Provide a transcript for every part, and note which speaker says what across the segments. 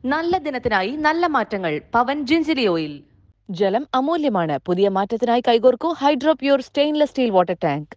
Speaker 1: നല്ല ദിനത്തിനായി നല്ല മാറ്റങ്ങൾ. Pavan gingelly oil. ജലം അമൂല്യമാണ്. പുതിയ മാറ്റത്തിനായി കൈകോർക്കൂ hydro pure stainless steel water tank.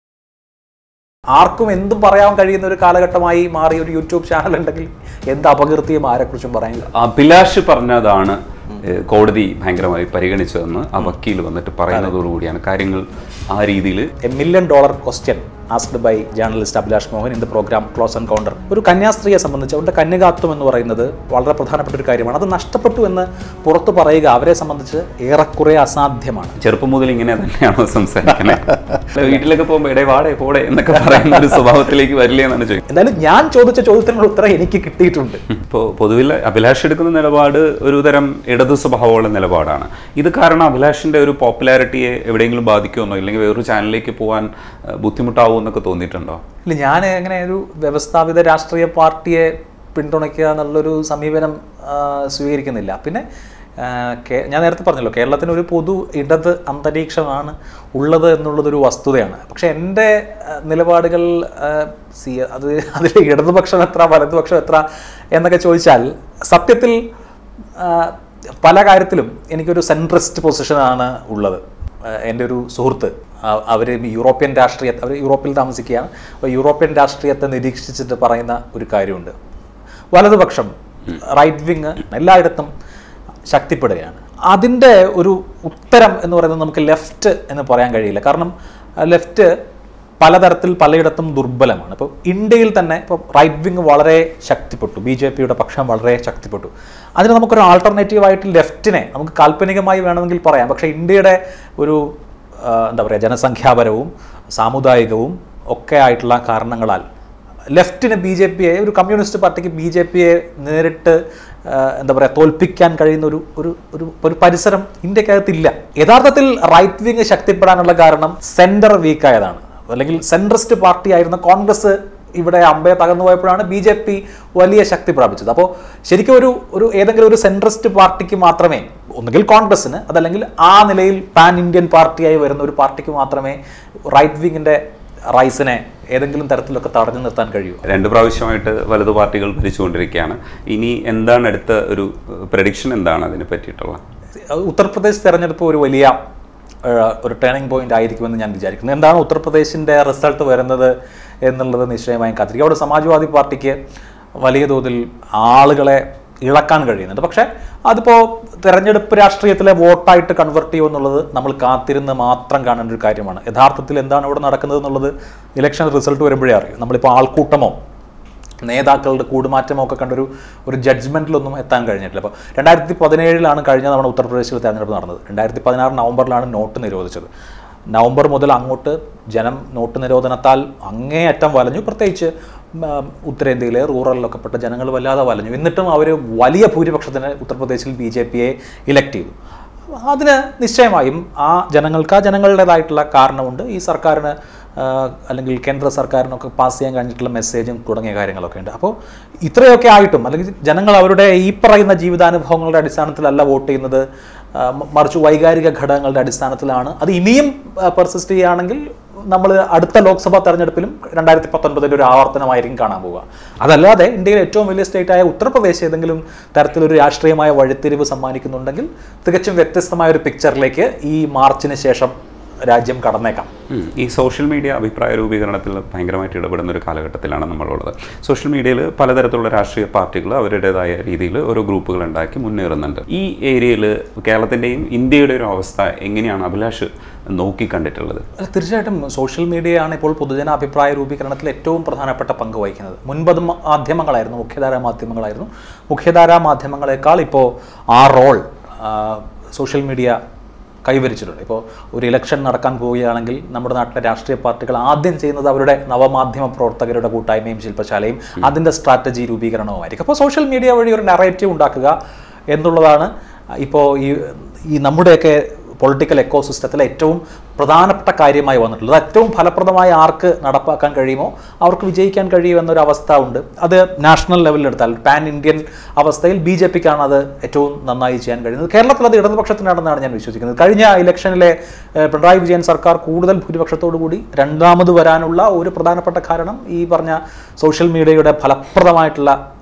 Speaker 2: ആർക്കും എന്തും പറയാൻ കഴിയുന്ന ഒരു കാലഘട്ടമായി മാറിയ ഒരു യൂട്യൂബ് ചാനൽ ഉണ്ടെങ്കിൽ എന്ത് അപകീർത്തിയും ആരെക്കുറിച്ചും പറയാനില്ല.
Speaker 3: അഭിലാഷ് പറഞ്ഞതാണ് കോടതി ഭയങ്കരമായി പരിഗണിച്ചതെന്ന് ആ വക്കീൽ വന്നിട്ട് പറയുന്നതോടുകൂടിയാണ് കാര്യങ്ങൾ ആ രീതിയിൽ.
Speaker 2: $1 million question asked by journalist Abhilash Mohan in the program Close Encounter. ഒരു കന്യാസ്ത്രീയെ സംബന്ധിച്ച് അവരുടെ കന്യകാത്വം എന്ന് പറയുന്നത് വളരെ പ്രധാനപ്പെട്ട ഒരു കാര്യമാണ്. അത് നഷ്ടപ്പെട്ടു എന്ന് പുറത്തു പറയുക അവരെ സംബന്ധിച്ച് ഏറെക്കുറെ അസാധ്യമാണ്.
Speaker 3: ചെറുപ്പം മുതൽ ഇങ്ങനെ തന്നെയാണോ സംസാരിക്കുന്നത്? വീട്ടിലൊക്കെ പോകുമ്പോൾ ഇടേ വാടേ പോടെ എന്നൊക്കെ പറയുന്ന ഒരു സ്വഭാവത്തിലേക്ക് വരില്ലേ എന്നാണ് ചോദിക്കുന്നത്.
Speaker 2: എന്തായാലും ഞാൻ ചോദിച്ച ചോദ്യത്തിനുള്ള ഉത്തരം എനിക്ക് കിട്ടിയിട്ടുണ്ട്.
Speaker 3: ഇപ്പോൾ പൊതുവിൽ അഭിലാഷ് എടുക്കുന്ന നിലപാട് ഒരു തരം ഇടതു സ്വഭാവമുള്ള നിലപാടാണ്. ഇത് കാരണം അഭിലാഷിന്റെ ഒരു പോപ്പുലാരിറ്റിയെ എവിടെയെങ്കിലും ബാധിക്കുമെന്നോ ഇല്ലെങ്കിൽ വേറൊരു ചാനലിലേക്ക് പോകാൻ ബുദ്ധിമുട്ടാവും എന്നൊക്കെ തോന്നിയിട്ടുണ്ടോ?
Speaker 2: ഇല്ല, ഞാൻ എങ്ങനെ ഒരു വ്യവസ്ഥാപിത രാഷ്ട്രീയ പാർട്ടിയെ പിന്തുണയ്ക്കുക എന്നുള്ളൊരു സമീപനം സ്വീകരിക്കുന്നില്ല. പിന്നെ ഞാൻ നേരത്തെ പറഞ്ഞല്ലോ, കേരളത്തിന് ഒരു പൊതു ഇടത് അന്തരീക്ഷമാണ് ഉള്ളത് എന്നുള്ളതൊരു വസ്തുതയാണ്. പക്ഷെ എൻ്റെ നിലപാടുകൾ അതിൽ ഇടതുപക്ഷം എത്ര വലതുപക്ഷം എത്ര എന്നൊക്കെ ചോദിച്ചാൽ സത്യത്തിൽ പല കാര്യത്തിലും എനിക്കൊരു സെൻട്രിസ്റ്റ് പൊസിഷനാണ് ഉള്ളത്. എൻ്റെ ഒരു സുഹൃത്ത് അവർ യൂറോപ്പിൽ താമസിക്കുകയാണ്. അപ്പോൾ യൂറോപ്യൻ രാഷ്ട്രീയത്തെ നിരീക്ഷിച്ചിട്ട് പറയുന്ന ഒരു കാര്യമുണ്ട്. വലതുപക്ഷം റൈറ്റ് വിങ് എല്ലായിടത്തും ശക്തിപ്പെടുകയാണ്. അതിൻ്റെ ഒരു ഉത്തരം എന്ന് പറയുന്നത് നമുക്ക് ലെഫ്റ്റ് എന്ന് പറയാൻ കഴിയില്ല. കാരണം ലെഫ്റ്റ് പലതരത്തിൽ പലയിടത്തും ദുർബലമാണ്. ഇപ്പോൾ ഇന്ത്യയിൽ തന്നെ ഇപ്പോൾ റൈറ്റ് വിങ് വളരെ ശക്തിപ്പെട്ടു, BJPയുടെ പക്ഷം വളരെ ശക്തിപ്പെട്ടു. അതിന് നമുക്കൊരു ആൾട്ടർനേറ്റീവായിട്ട് ലെഫ്റ്റിനെ നമുക്ക് കാൽപ്പനികമായി വേണമെങ്കിൽ പറയാം. പക്ഷേ ഇന്ത്യയുടെ ഒരു എന്താ പറയുക, ജനസംഖ്യാപരവും സാമുദായികവും ഒക്കെ ആയിട്ടുള്ള കാരണങ്ങളാൽ ലെഫ്റ്റിന് BJPയെ, ഒരു കമ്മ്യൂണിസ്റ്റ് പാർട്ടിക്ക് BJPയെ നേരിട്ട് എന്താ പറയുക തോൽപ്പിക്കാൻ കഴിയുന്ന ഒരു പരിസരം ഇന്ത്യക്കകത്തില്ല. യഥാർത്ഥത്തിൽ റൈറ്റ് വിങ് ശക്തിപ്പെടാനുള്ള കാരണം സെൻറ്റർ വീക്കായതാണ്. അല്ലെങ്കിൽ സെൻട്രിസ്റ്റ് പാർട്ടി ആയിരുന്ന കോൺഗ്രസ് ഇവിടെ അമ്പയെ തകർന്നു പോയപ്പോഴാണ് BJP വലിയ ശക്തി പ്രാപിച്ചത്. അപ്പോൾ ശരിക്കും ഒരു ഏതെങ്കിലും ഒരു സെൻട്രിസ്റ്റ് പാർട്ടിക്ക് മാത്രമേ, ഒന്നുകിൽ കോൺഗ്രസ്സിന് അതല്ലെങ്കിൽ ആ നിലയിൽ പാൻ ഇന്ത്യൻ പാർട്ടിയായി വരുന്ന ഒരു പാർട്ടിക്ക് മാത്രമേ റൈറ്റ് വിങ്ങിൻ്റെ റൈസിനെ ഏതെങ്കിലും തരത്തിലൊക്കെ തടഞ്ഞു നിർത്താൻ കഴിയൂ.
Speaker 3: 2 പ്രാവശ്യമായിട്ട് വലതു പാർട്ടികൾ ഭരിച്ചുകൊണ്ടിരിക്കുകയാണ്. ഇനി എന്താണ് അടുത്ത ഒരു പ്രഡിക്ഷൻ, എന്താണ് അതിനെ പറ്റിയിട്ടുള്ള?
Speaker 2: ഉത്തർപ്രദേശ് തെരഞ്ഞെടുപ്പ് ഒരു വലിയ ഒരു ടേണിംഗ് പോയിന്റ് ആയിരിക്കുമെന്ന് ഞാൻ വിചാരിക്കുന്നു. എന്താണ് ഉത്തർപ്രദേശിൻ്റെ റിസൾട്ട് വരുന്നത് എന്നുള്ളത് നിശ്ചയമായും കാത്തിരിക്കും. അവിടെ സമാജ്വാദി പാർട്ടിക്ക് വലിയ തോതിൽ ആളുകളെ ഇളക്കാൻ കഴിയുന്നുണ്ട്. പക്ഷേ അതിപ്പോൾ തെരഞ്ഞെടുപ്പ് രാഷ്ട്രീയത്തിലെ വോട്ടായിട്ട് കൺവെർട്ട് ചെയ്യുമോ എന്നുള്ളത് നമ്മൾ കാത്തിരുന്ന് മാത്രം കാണേണ്ട ഒരു കാര്യമാണ്. യഥാർത്ഥത്തിൽ എന്താണ് ഇവിടെ നടക്കുന്നത് എന്നുള്ളത് ഇലക്ഷൻ റിസൾട്ട് വരുമ്പോഴേ അറിയും. നമ്മളിപ്പോൾ ആൾക്കൂട്ടമോ നേതാക്കളുടെ കൂടുമാറ്റമോ ഒക്കെ കണ്ടൊരു ജഡ്ജ്മെൻറ്റിലൊന്നും എത്താൻ കഴിഞ്ഞിട്ടില്ല. അപ്പോൾ 2017 കഴിഞ്ഞ തവണ ഉത്തർപ്രദേശിൽ തെരഞ്ഞെടുപ്പ് നടന്നത്. 2016 നവംബറിലാണ് നോട്ട് നിരോധിച്ചത്. നവംബർ മുതൽ അങ്ങോട്ട് ജനം നോട്ട് നിരോധനത്താൽ അങ്ങേയറ്റം വലഞ്ഞു. പ്രത്യേകിച്ച് ഉത്തരേന്ത്യയിലെ റൂറലിലൊക്കെ പെട്ട ജനങ്ങൾ വല്ലാതെ വലഞ്ഞു. എന്നിട്ടും അവർ വലിയ ഭൂരിപക്ഷത്തിന് ഉത്തർപ്രദേശിൽ BJPയെ ഇലക്ട് ചെയ്തു. അതിന് നിശ്ചയമായും ആ ജനങ്ങളുടേതായിട്ടുള്ള കാരണമുണ്ട്. ഈ സർക്കാരിന് അല്ലെങ്കിൽ കേന്ദ്ര സർക്കാരിനൊക്കെ പാസ് ചെയ്യാൻ കഴിഞ്ഞിട്ടുള്ള മെസ്സേജും തുടങ്ങിയ കാര്യങ്ങളൊക്കെ ഉണ്ട്. അപ്പോൾ ഇത്രയൊക്കെ ആയിട്ടും അല്ലെങ്കിൽ ജനങ്ങൾ അവരുടെ ഈ പറയുന്ന ജീവിതാനുഭവങ്ങളുടെ അടിസ്ഥാനത്തിലല്ല വോട്ട് ചെയ്യുന്നത്, മറിച്ച് വൈകാരിക ഘടകങ്ങളുടെ അടിസ്ഥാനത്തിലാണ്. അത് ഇനിയും പെർസിസ്റ്റ് ചെയ്യുകയാണെങ്കിൽ നമ്മൾ അടുത്ത ലോക്സഭാ തെരഞ്ഞെടുപ്പിലും 2019 ഒരു ആവർത്തനമായിരിക്കും കാണാൻ പോവുക. അതല്ലാതെ ഇന്ത്യയിലെ ഏറ്റവും വലിയ സ്റ്റേറ്റായ ഉത്തർപ്രദേശ് ഏതെങ്കിലും തരത്തിലൊരു രാഷ്ട്രീയമായ വഴിത്തിരിവ് സമ്മാനിക്കുന്നുണ്ടെങ്കിൽ തികച്ചും വ്യത്യസ്തമായ ഒരു പിക്ചറിലേക്ക് ഈ മാർച്ചിന് ശേഷം രാജ്യം കടന്നേക്കാം.
Speaker 3: ഈ സോഷ്യൽ മീഡിയ അഭിപ്രായ രൂപീകരണത്തിൽ ഭയങ്കരമായിട്ട് ഇടപെടുന്ന ഒരു കാലഘട്ടത്തിലാണ് നമ്മളുള്ളത്. സോഷ്യൽ മീഡിയയിൽ പലതരത്തിലുള്ള രാഷ്ട്രീയ പാർട്ടികൾ അവരുടേതായ രീതിയിൽ ഓരോ ഗ്രൂപ്പുകൾ ഉണ്ടാക്കി മുന്നേറുന്നുണ്ട്. ഈ ഏരിയയിൽ കേരളത്തിൻ്റെയും ഇന്ത്യയുടെ ഒരു അവസ്ഥ എങ്ങനെയാണ് അഭിലാഷ് നോക്കിക്കണ്ടിട്ടുള്ളത്?
Speaker 2: തീർച്ചയായിട്ടും സോഷ്യൽ മീഡിയയാണ് ഇപ്പോൾ പൊതുജന അഭിപ്രായ രൂപീകരണത്തിൽ ഏറ്റവും പ്രധാനപ്പെട്ട പങ്ക് വഹിക്കുന്നത്. മുൻപത് മാധ്യമങ്ങളായിരുന്നു, മുഖ്യധാരാ മാധ്യമങ്ങളെക്കാൾ ഇപ്പോൾ ആ റോൾ സോഷ്യൽ മീഡിയ കൈവരിച്ചിട്ടുണ്ട്. ഇപ്പോൾ ഒരു ഇലക്ഷൻ നടക്കാൻ പോവുകയാണെങ്കിൽ നമ്മുടെ നാട്ടിലെ രാഷ്ട്രീയ പാർട്ടികൾ ആദ്യം ചെയ്യുന്നത് അവരുടെ നവമാധ്യമ പ്രവർത്തകരുടെ കൂട്ടായ്മയും ശില്പശാലയും അതിൻ്റെ സ്ട്രാറ്റജി രൂപീകരണവുമായിരിക്കും. അപ്പോൾ സോഷ്യൽ മീഡിയ വഴി ഒരു നറേറ്റീവ് ഉണ്ടാക്കുക എന്നുള്ളതാണ് ഇപ്പോൾ ഈ നമ്മുടെയൊക്കെ പൊളിറ്റിക്കൽ എക്കോസിസ്റ്റത്തിലെ ഏറ്റവും പ്രധാനപ്പെട്ട കാര്യമായി വന്നിട്ടുള്ളത്. ഏറ്റവും ഫലപ്രദമായി ആർക്ക് നടപ്പാക്കാൻ കഴിയുമോ അവർക്ക് വിജയിക്കാൻ കഴിയുമെന്നൊരു അവസ്ഥ ഉണ്ട്. അത് നാഷണൽ ലെവലിൽ എടുത്താൽ പാൻ ഇന്ത്യൻ അവസ്ഥയിൽ BJPക്കാണ് അത് ഏറ്റവും നന്നായി ചെയ്യാൻ കഴിയുന്നത്. കേരളത്തിൽ അത് ഇടതുപക്ഷത്തിനാണെന്നാണ് ഞാൻ വിശ്വസിക്കുന്നത്. കഴിഞ്ഞ ഇലക്ഷനിലെ പിണറായി വിജയൻ സർക്കാർ കൂടുതൽ ഭൂരിപക്ഷത്തോടു കൂടി രണ്ടാമത് വരാനുള്ള ഒരു പ്രധാനപ്പെട്ട കാരണം ഈ പറഞ്ഞ സോഷ്യൽ മീഡിയയുടെ ഫലപ്രദമായിട്ടുള്ള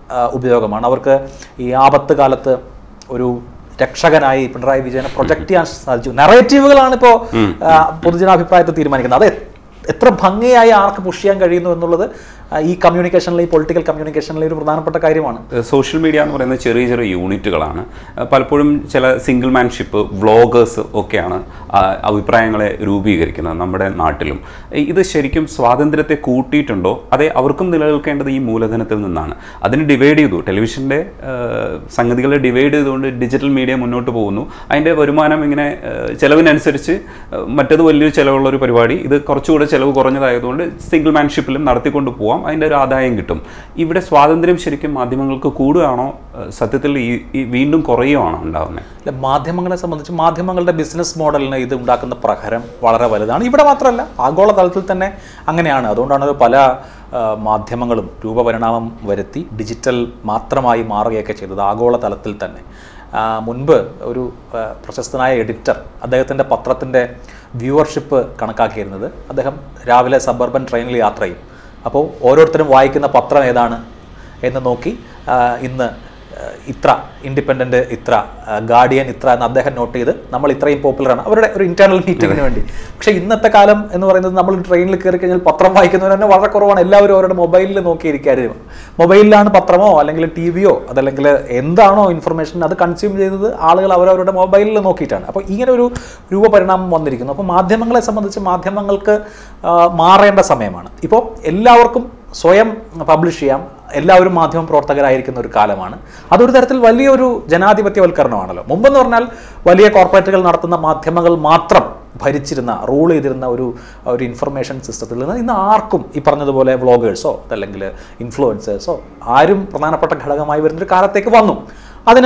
Speaker 2: ഉപയോഗമാണ്. അവർക്ക് ഈ ആപത്ത് കാലത്ത് ഒരു രക്ഷകനായി പിണറായി വിജയനെ പ്രൊജക്റ്റ് ചെയ്യാൻ സാധിച്ചു. നറേറ്റീവുകളാണ് ഇപ്പോൾ പൊതുജനാഭിപ്രായത്തെ തീരുമാനിക്കുന്നത്. അത് എത്ര ഭംഗിയായി ആർക്ക് പുഷ് ചെയ്യാൻ കഴിയുന്നു എന്നുള്ളത് ഈ കമ്മ്യൂണിക്കേഷനിൽ, ഈ പൊളിറ്റിക്കൽ കമ്മ്യൂണിക്കേഷനിലെ ഒരു പ്രധാനപ്പെട്ട കാര്യമാണ്.
Speaker 3: സോഷ്യൽ മീഡിയ എന്ന് പറയുന്നത് ചെറിയ ചെറിയ യൂണിറ്റുകളാണ്. പലപ്പോഴും ചില സിംഗിൾ മാൻഷിപ്പ് വ്ളോഗേഴ്സ് ഒക്കെയാണ് അഭിപ്രായങ്ങളെ രൂപീകരിക്കുന്നത് നമ്മുടെ നാട്ടിലും. ഇത് ശരിക്കും സ്വാതന്ത്ര്യത്തെ കൂട്ടിയിട്ടുണ്ടോ? അതേ അവർക്കും നിലനിൽക്കേണ്ടത് ഈ മൂലധനത്തിൽ നിന്നാണ്. അതിന് ഡിവൈഡ് ചെയ്തു, ടെലിവിഷൻ്റെ സംഗതികളെ ഡിവൈഡ് ചെയ്തുകൊണ്ട് ഡിജിറ്റൽ മീഡിയ മുന്നോട്ട് പോകുന്നു. അതിൻ്റെ വരുമാനം ഇങ്ങനെ ചിലവിനനുസരിച്ച് മറ്റേത് വലിയൊരു ചിലവുള്ളൊരു പരിപാടി, ഇത് കുറച്ചുകൂടെ ചിലവ് കുറഞ്ഞതായതുകൊണ്ട് സിംഗിൾ മാൻഷിപ്പിലും നടത്തിക്കൊണ്ട് പോവാം, അതിൻ്റെ ഒരു ആദായം കിട്ടും. ഇവിടെ സ്വാതന്ത്ര്യം ശരിക്കും മാധ്യമങ്ങൾക്ക് കൂടുകയാണോ, സത്യത്തിൽ ഈ വീണ്ടും കുറയുകയാണോ ഉണ്ടാകുന്നത്?
Speaker 2: അല്ല, മാധ്യമങ്ങളെ സംബന്ധിച്ച് മാധ്യമങ്ങളുടെ ബിസിനസ് മോഡലിന് ഇത് ഉണ്ടാക്കുന്ന പ്രഹരം വളരെ വലുതാണ്. ഇവിടെ മാത്രമല്ല, ആഗോളതലത്തിൽ തന്നെ അങ്ങനെയാണ്. അതുകൊണ്ടാണ് പല മാധ്യമങ്ങളും രൂപപരിണാമം വരുത്തി ഡിജിറ്റൽ മാത്രമായി മാറുകയൊക്കെ ചെയ്തത് ആഗോളതലത്തിൽ തന്നെ. മുൻപ് ഒരു പ്രശസ്തനായ എഡിറ്റർ അദ്ദേഹത്തിൻ്റെ പത്രത്തിൻ്റെ വ്യൂവർഷിപ്പ് കണക്കാക്കിയിരുന്നത്, അദ്ദേഹം രാവിലെ സബർബൻ ട്രെയിനിൽ യാത്ര ചെയ്യും. അപ്പോൾ ഓരോരുത്തരും വായിക്കുന്ന പത്രം ഏതാണ് എന്ന് നോക്കി ഇന്ന് ഇത്ര, ഇൻഡിപെൻഡൻറ്റ് ഇത്ര, ഗാർഡിയൻ ഇത്ര എന്ന് അദ്ദേഹം നോട്ട് ചെയ്ത് നമ്മൾ ഇത്രയും പോപ്പുലറാണ് അവരുടെ ഒരു ഇൻറ്റേർണൽ മീറ്റിങ്ങിന് വേണ്ടി. പക്ഷേ ഇന്നത്തെ കാലം എന്ന് പറയുന്നത് നമ്മൾ ട്രെയിനിൽ കയറി കഴിഞ്ഞാൽ പത്രം വായിക്കുന്നവർ തന്നെ വളരെ കുറവാണ്. എല്ലാവരും അവരുടെ മൊബൈലിൽ നോക്കിയിരിക്കാനും, മൊബൈലിലാണ് പത്രമോ അല്ലെങ്കിൽ ടി വിയോ അതല്ലെങ്കിൽ എന്താണോ ഇൻഫർമേഷൻ അത് കൺസ്യൂം ചെയ്യുന്നത് ആളുകൾ അവരവരുടെ മൊബൈലിൽ നോക്കിയിട്ടാണ്. അപ്പോൾ ഇങ്ങനെ ഒരു രൂപപരിണാമം വന്നിരിക്കുന്നു. അപ്പോൾ മാധ്യമങ്ങളെ സംബന്ധിച്ച് മാധ്യമങ്ങൾക്ക് മാറേണ്ട സമയമാണ്. ഇപ്പോൾ എല്ലാവർക്കും സ്വയം പബ്ലിഷ് ചെയ്യാം, എല്ലാവരും മാധ്യമ പ്രവർത്തകരായിരിക്കുന്ന ഒരു കാലമാണ്. അതൊരു തരത്തിൽ വലിയൊരു ജനാധിപത്യവൽക്കരണമാണല്ലോ. മുമ്പെന്ന് പറഞ്ഞാൽ വലിയ കോർപ്പറേറ്റുകൾ നടത്തുന്ന മാധ്യമങ്ങൾ മാത്രം ഭരിച്ചിരുന്ന, റൂൾ ചെയ്തിരുന്ന ഒരു ഇൻഫർമേഷൻ സിസ്റ്റത്തിൽ നിന്ന് ഇന്ന് ആർക്കും ഈ പറഞ്ഞതുപോലെ വ്ളോഗേഴ്സോ അതല്ലെങ്കിൽ ഇൻഫ്ലുവൻസേഴ്സോ ആരും പ്രധാനപ്പെട്ട ഘടകമായി വരുന്നൊരു കാലത്തേക്ക് വന്നു. അതിന്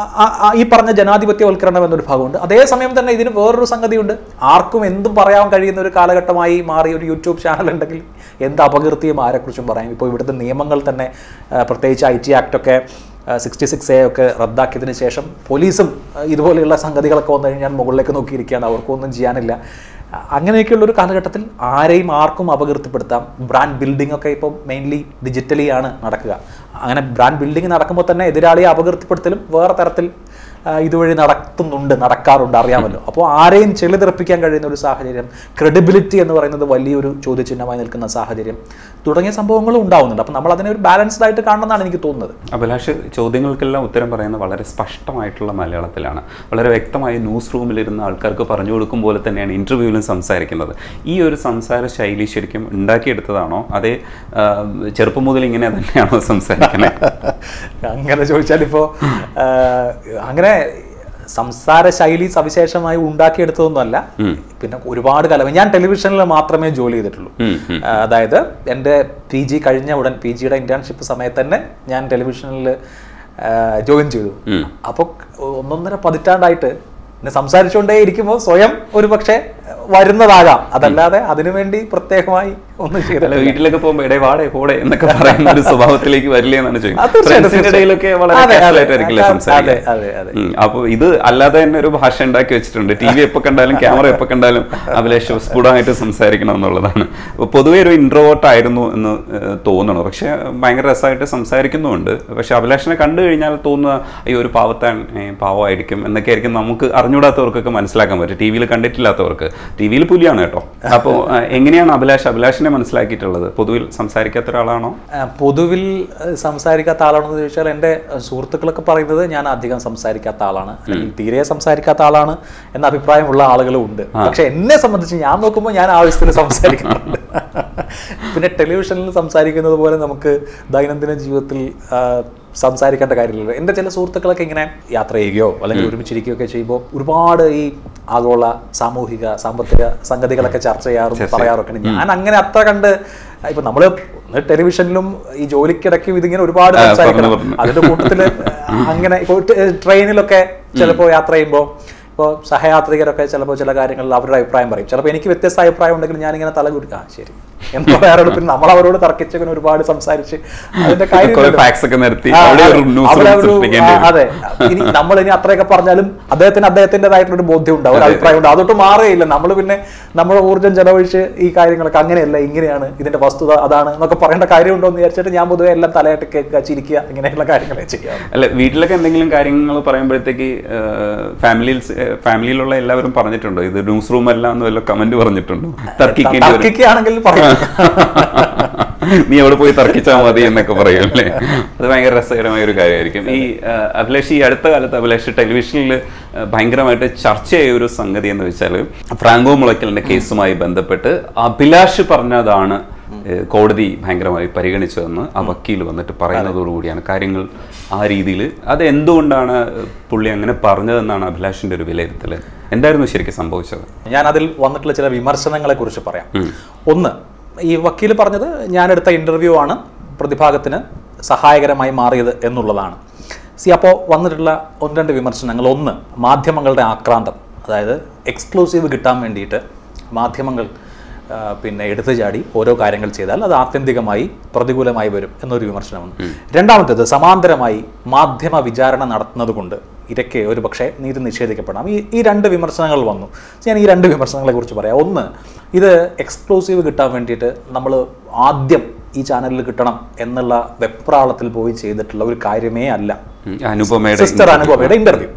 Speaker 2: ഈ പറഞ്ഞ ജനാധിപത്യവൽക്കരണം എന്നൊരു ഭാഗമുണ്ട്. അതേസമയം തന്നെ ഇതിന് വേറൊരു സംഗതിയുണ്ട്. ആർക്കും എന്തും പറയാൻ കഴിയുന്ന ഒരു കാലഘട്ടമായി മാറി ഒരു യൂട്യൂബ് ചാനൽ ഉണ്ടെങ്കിൽ എന്ത് അപകീർത്തിയും ആരെക്കുറിച്ചും പറയാം. ഇപ്പോൾ ഇവിടുത്തെ നിയമങ്ങൾ തന്നെ, പ്രത്യേകിച്ച് IT ആക്റ്റൊക്കെ 66A ഒക്കെ റദ്ദാക്കിയതിന് ശേഷം പോലീസും ഇതുപോലെയുള്ള സംഗതികളൊക്കെ വന്നു കഴിഞ്ഞാൽ മുകളിലേക്ക് നോക്കിയിരിക്കുകയാണ്, അവർക്കൊന്നും ചെയ്യാനില്ല. അങ്ങനെയൊക്കെയുള്ളൊരു കാലഘട്ടത്തിൽ ആരെയും ആർക്കും അപകീർത്തിപ്പെടുത്താം. ബ്രാൻഡ് ബിൽഡിംഗ് ഒക്കെ ഇപ്പോൾ മെയിൻലി ഡിജിറ്റലി ആണ് നടക്കുക. അങ്ങനെ ബ്രാൻഡ് ബിൽഡിംഗ് നടക്കുമ്പോൾ തന്നെ എതിരാളിയെ അപകീർത്തിപ്പെടുത്തലും വേറെ തരത്തിൽ ഇതുവഴി നടക്കാറുണ്ട്, അറിയാമല്ലോ. അപ്പോൾ ആരെയും ചെളിതെറിപ്പിക്കാൻ കഴിയുന്ന ഒരു സാഹചര്യം, ക്രെഡിബിലിറ്റി എന്ന് പറയുന്നത് വലിയൊരു ചോദ്യചിഹ്നമായി നിൽക്കുന്ന സാഹചര്യം തുടങ്ങിയ സംഭവങ്ങളും ഉണ്ടാവുന്നുണ്ട്. അപ്പോൾ നമ്മൾ അതിനെ ഒരു ബാലൻസ്ഡ് ആയിട്ട് കാണണമെന്നാണ് എനിക്ക് തോന്നുന്നത്.
Speaker 3: അഭിലാഷ്, ചോദ്യങ്ങൾക്കെല്ലാം ഉത്തരം പറയുന്നത് വളരെ സ്പഷ്ടമായിട്ടുള്ള മലയാളത്തിലാണ്. വളരെ വ്യക്തമായി ന്യൂസ് റൂമിലിരുന്ന ആൾക്കാർക്ക് പറഞ്ഞു കൊടുക്കും പോലെ തന്നെയാണ് ഇൻ്റർവ്യൂവിലും സംസാരിക്കുന്നത്. ഈ ഒരു സംസാര ശൈലി ശരിക്കും ഉണ്ടാക്കിയെടുത്തതാണോ, അതേ ചെറുപ്പം മുതൽ ഇങ്ങനെ തന്നെയാണോ സംസാരിക്കുന്നത്?
Speaker 2: അങ്ങനെ ചോദിച്ചാൽ ഇപ്പോൾ അങ്ങനെ സംസാര ശൈലി സവിശേഷമായി ഉണ്ടാക്കിയെടുത്തതൊന്നുമല്ല. പിന്നെ ഒരുപാട് കാലം ഞാൻ ടെലിവിഷനിൽ മാത്രമേ ജോലി ചെയ്തിട്ടുള്ളൂ. അതായത് എൻ്റെ PG കഴിഞ്ഞ ഉടൻ, PGയുടെ ഇന്റേൺഷിപ്പ് സമയത്ത് തന്നെ ഞാൻ ടെലിവിഷനിൽ ജോയിൻ ചെയ്തു. അപ്പോൾ 1.5 പതിറ്റാണ്ടായിട്ട് പിന്നെ സംസാരിച്ചുകൊണ്ടേ ഇരിക്കുമ്പോൾ സ്വയം ഒരു പക്ഷേ വരുന്നതാകാം, അതല്ലാതെ അതിനുവേണ്ടി പ്രത്യേകമായി ഒന്നും ചെയ്തില്ല.
Speaker 3: വീട്ടിലൊക്കെ പോകുമ്പോൾ ഇടേ വാടേ പോടെ എന്നൊക്കെ പറയുന്ന ഒരു സ്വഭാവത്തിലേക്ക് വരില്ലേ എന്നാണ് ചോദിക്കുന്നത്. അപ്പോൾ ഇത് അല്ലാതെ തന്നെ ഒരു ഭാഷ ഉണ്ടാക്കി വെച്ചിട്ടുണ്ട്. TV എപ്പോൾ കണ്ടാലും ക്യാമറ എപ്പോൾ കണ്ടാലും അഭിലാഷ് സ്ഫുടമായിട്ട് സംസാരിക്കണം എന്നുള്ളതാണ്. പൊതുവേ ഒരു ഇൻട്രോവേർട്ട് ആയിരുന്നു എന്ന് തോന്നണം, പക്ഷെ ഭയങ്കര രസമായിട്ട് സംസാരിക്കുന്നുമുണ്ട്. പക്ഷെ അഭിലാഷിനെ കണ്ടു കഴിഞ്ഞാൽ തോന്നുക ഈ ഒരു പാവമായിരിക്കും എന്നൊക്കെ ആയിരിക്കും നമുക്ക് അറിഞ്ഞൂടാത്തവർക്കൊക്കെ മനസ്സിലാക്കാൻ പറ്റും, TV യിൽ കണ്ടിട്ടില്ലാത്തവർക്ക്. TV യിൽ പുലിയാണ് കേട്ടോ. അപ്പോൾ എങ്ങനെയാണ് അഭിലാഷിനെ മനസ്സിലാക്കിയിട്ടുള്ളത്? പൊതുവിൽ സംസാരിക്കാത്ത ഒരാളാണോ?
Speaker 2: പൊതുവിൽ സംസാരിക്കാത്ത ആളാണോ എന്ന് ചോദിച്ചാൽ എൻ്റെ സുഹൃത്തുക്കളൊക്കെ പറയുന്നത് ഞാൻ അധികം സംസാരിക്കാത്ത ആളാണ്, അല്ലെങ്കിൽ തീരെ സംസാരിക്കാത്ത ആളാണ് എന്ന അഭിപ്രായമുള്ള ആളുകളും ഉണ്ട്. പക്ഷെ എന്നെ സംബന്ധിച്ച് ഞാൻ നോക്കുമ്പോൾ ഞാൻ ആവശ്യത്തിന് സംസാരിക്കുന്നുണ്ട്. പിന്നെ ടെലിവിഷനിൽ സംസാരിക്കുന്നത് പോലെ നമുക്ക് ദൈനംദിന ജീവിതത്തിൽ സംസാരിക്കേണ്ട കാര്യമില്ലല്ലോ. എൻ്റെ ചില സുഹൃത്തുക്കളൊക്കെ ഇങ്ങനെ യാത്ര ചെയ്യുകയോ അല്ലെങ്കിൽ ഒരുമിച്ചിരിക്കുകയൊക്കെ ചെയ്യുമ്പോൾ ഒരുപാട് ഈ ആഗോള സാമൂഹിക സാമ്പത്തിക സംഗതികളൊക്കെ ചർച്ച പറയാറൊക്കെ ഉണ്ട്. ഞാൻ അങ്ങനെ അത്ര കണ്ട്, ഇപ്പൊ നമ്മള് ടെലിവിഷനിലും ഈ ജോലിക്കിടയ്ക്കും ഇതിങ്ങനെ ഒരുപാട് സംസാരിക്കണം. അതിന്റെ കൂട്ടത്തില് അങ്ങനെ ഇപ്പോൾ ട്രെയിനിലൊക്കെ ചിലപ്പോൾ യാത്ര ചെയ്യുമ്പോൾ ഇപ്പോൾ സഹയാത്രികരൊക്കെ ചിലപ്പോൾ ചില കാര്യങ്ങളിൽ അവരുടെ അഭിപ്രായം പറയും. ചിലപ്പോൾ എനിക്ക് വ്യത്യസ്ത അഭിപ്രായം ഉണ്ടെങ്കിൽ ഞാനിങ്ങനെ തലകുടി ശരി എന്ന് പറയാറുള്ളൂ. പിന്നെ നമ്മൾ അവരോട് തർക്കിച്ചങ്ങനെ ഒരുപാട് സംസാരിച്ച് അതിന്റെ കാര്യം അതെ. ഇനി നമ്മളിനി അത്രയൊക്കെ പറഞ്ഞാലും അദ്ദേഹത്തിൻ്റെതായിട്ടുള്ള ഒരു ബോധ്യം ഉണ്ടാവും, ഒരു അഭിപ്രായം ഉണ്ടാവും. അതൊട്ട് മാറുകയില്ല. നമ്മൾ പിന്നെ നമ്മുടെ ഊർജ്ജം ചെലവഴിച്ച് ഈ കാര്യങ്ങളൊക്കെ അങ്ങനെയല്ല, ഇങ്ങനെയാണ്, ഇതിന്റെ വസ്തുത അതാണ് എന്നൊക്കെ പറയേണ്ട കാര്യമുണ്ടോ എന്ന് വിചാരിച്ചിട്ട് ഞാൻ പൊതുവെ എല്ലാം തലയായിട്ട് കേൾക്കുക, ചിരിക്കുക, ഇങ്ങനെയുള്ള കാര്യങ്ങളെ ചെയ്യാം.
Speaker 3: അല്ല, വീട്ടിലൊക്കെ എന്തെങ്കിലും കാര്യങ്ങൾ പറയുമ്പോഴത്തേക്ക് ഫാമിലിയിലുള്ള എല്ലാവരും പറഞ്ഞിട്ടുണ്ടോ ഇത് ന്യൂസ് റൂം അല്ല എന്ന് വല്ല കമന്റ് പറഞ്ഞിട്ടുണ്ടോ?
Speaker 2: തർക്കിക്കുകയാണെങ്കിൽ പറയാം,
Speaker 3: നീ അവിടെ പോയി തർക്കിച്ചാൽ മതി എന്നൊക്കെ പറയും അല്ലേ? അത് ഭയങ്കര രസകരമായ ഒരു കാര്യമായിരിക്കും. ഈ അഭിലാഷ്, ഈ അടുത്ത കാലത്ത് അഭിലാഷ് ടെലിവിഷനിൽ ഭയങ്കരമായിട്ട് ചർച്ച ചെയ്ത ഒരു സംഗതി എന്ന് വെച്ചാൽ ഫ്രാങ്കോ മുളയ്ക്കലിന്റെ കേസുമായി ബന്ധപ്പെട്ട് അഭിലാഷ് പറഞ്ഞതാണ് കോടതി ഭയങ്കരമായി പരിഗണിച്ചതെന്ന് ആ വക്കീൽ വന്നിട്ട് പറയുന്നതോടുകൂടിയാണ് കാര്യങ്ങൾ ആ രീതിയിൽ. അത് എന്തുകൊണ്ടാണ് പുള്ളി അങ്ങനെ പറഞ്ഞതെന്നാണ് അഭിലാഷിന്റെ ഒരു വിലയിരുത്തൽ? എന്തായിരുന്നു ശരിക്കും സംഭവിച്ചത്?
Speaker 2: ഞാൻ അതിൽ വന്നിട്ടുള്ള ചില വിമർശനങ്ങളെ കുറിച്ച് പറയാം. ഒന്ന്, ഈ വക്കീൽ പറഞ്ഞത് ഞാനെടുത്ത ഇന്റർവ്യൂ ആണ് പ്രതിഭാഗത്തിന് സഹായകരമായി മാറിയത് എന്നുള്ളതാണ്. അപ്പോൾ വന്നിട്ടുള്ള ഒന്ന് രണ്ട് വിമർശനങ്ങൾ. ഒന്ന്, മാധ്യമങ്ങളുടെ ആക്രാന്തം, അതായത് എക്സ്ക്ലൂസീവ് കിട്ടാൻ വേണ്ടിയിട്ട് മാധ്യമങ്ങൾ പിന്നെ എടുത്തു ചാടി ഓരോ കാര്യങ്ങൾ ചെയ്താൽ അത് ആത്യന്തികമായി പ്രതികൂലമായി വരും എന്നൊരു വിമർശനമാണ്. രണ്ടാമത്തേത്, സമാന്തരമായി മാധ്യമ വിചാരണ നടത്തുന്നത് കൊണ്ട് ഇരയ്ക്ക് ഒരു പക്ഷേ നീതി നിഷേധിക്കപ്പെടാം. ഈ രണ്ട് വിമർശനങ്ങൾ വന്നു. ഞാൻ ഈ രണ്ട് വിമർശനങ്ങളെ കുറിച്ച് പറയാം. ഒന്ന്, ഇത് എക്സ്ക്ലൂസീവ് കിട്ടാൻ വേണ്ടിയിട്ട് നമ്മൾ ആദ്യം ഈ ചാനലിൽ കിട്ടണം എന്നുള്ള വെപ്രാളത്തിൽ പോയി ചെയ്തിട്ടുള്ള ഒരു കാര്യമേ അല്ല. സിസ്റ്റർ അനുപമയുടെ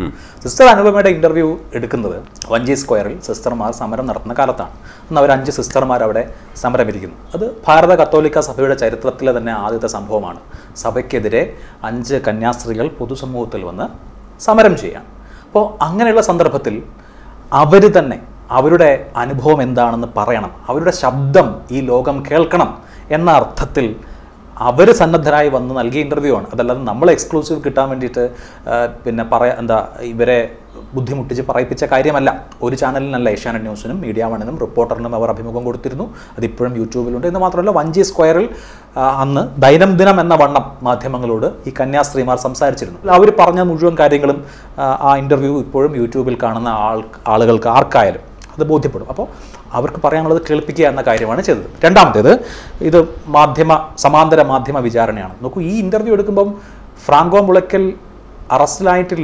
Speaker 2: ഇന്റർവ്യൂ എടുക്കുന്നത് വഞ്ചി സ്ക്വയറിൽ സിസ്റ്റർമാർ സമരം നടത്തുന്ന കാലത്താണ്. അന്ന് അവർ 5 സിസ്റ്റർമാർ അവിടെ സമരമിരിക്കുന്നു. അത് ഭാരത കത്തോലിക്ക സഭയുടെ ചരിത്രത്തിലെ തന്നെ ആദ്യത്തെ സംഭവമാണ്. സഭയ്ക്കെതിരെ 5 കന്യാസ്ത്രീകൾ പൊതുസമൂഹത്തിൽ വന്ന് സമരം ചെയ്യാം. അപ്പോൾ അങ്ങനെയുള്ള സന്ദർഭത്തിൽ അവർ തന്നെ അവരുടെ അനുഭവം എന്താണെന്ന് പറയണം, അവരുടെ ശബ്ദം ഈ ലോകം കേൾക്കണം എന്ന അർത്ഥത്തിൽ അവർ സന്നദ്ധരായി വന്ന് നൽകിയ ഇൻ്റർവ്യൂ ആണ്. അതല്ലാതെ നമ്മൾ എക്സ്ക്ലൂസീവ് കിട്ടാൻ വേണ്ടിയിട്ട് പിന്നെ ഇവരെ ബുദ്ധിമുട്ടിച്ച് പറയിപ്പിച്ച കാര്യമല്ല. ഒരു ചാനലിനല്ല, ഏഷ്യാനെറ്റ് ന്യൂസിനും മീഡിയ വണ്ണിനും റിപ്പോർട്ടറിനും അവർ അഭിമുഖം കൊടുത്തിരുന്നു. അതിപ്പോഴും യൂട്യൂബിലുണ്ട്. എന്ന് മാത്രമല്ല, വഞ്ചി സ്ക്വയറിൽ അന്ന് ദൈനംദിനം എന്ന വണ്ണം മാധ്യമങ്ങളോട് ഈ കന്യാസ്ത്രീമാർ സംസാരിച്ചിരുന്നു. അവർ പറഞ്ഞ മുഴുവൻ കാര്യങ്ങളും ആ ഇൻ്റർവ്യൂ ഇപ്പോഴും യൂട്യൂബിൽ കാണുന്ന ആളുകൾക്ക് ആർക്കായാലും അത് ബോധ്യപ്പെടും. അപ്പോൾ അവർക്ക് പറയാനുള്ളത് കേൾപ്പിക്കുക എന്ന കാര്യമാണ് ചെയ്തത്. രണ്ടാമത്തേത്, ഇത് സമാന്തര മാധ്യമ വിചാരണയാണ്. നോക്കൂ, ഈ ഇൻ്റർവ്യൂ എടുക്കുമ്പം ഫ്രാങ്കോ മുളയ്ക്കൽ അറസ്റ്റിലായിട്ടില്ല,